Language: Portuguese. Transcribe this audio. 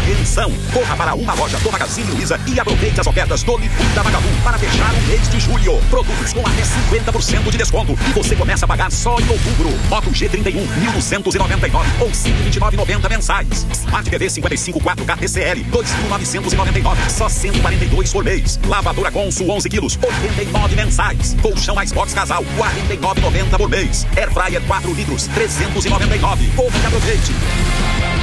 Atenção! Corra para uma loja do Magazine Luiza e aproveite as ofertas do Liquida da Magalu para fechar o mês de julho. Produtos com até 50% de desconto e você começa a pagar só em outubro. Moto G31, 1.299 ou 129,90 mensais. Smart TV 55 4K TCL, 2.999, só 142 por mês. Lavadora Consul 11 quilos, 89 mensais. Colchão Icebox Casal, 49,90 por mês. Air Fryer 4 litros, 399. Corra e aproveite.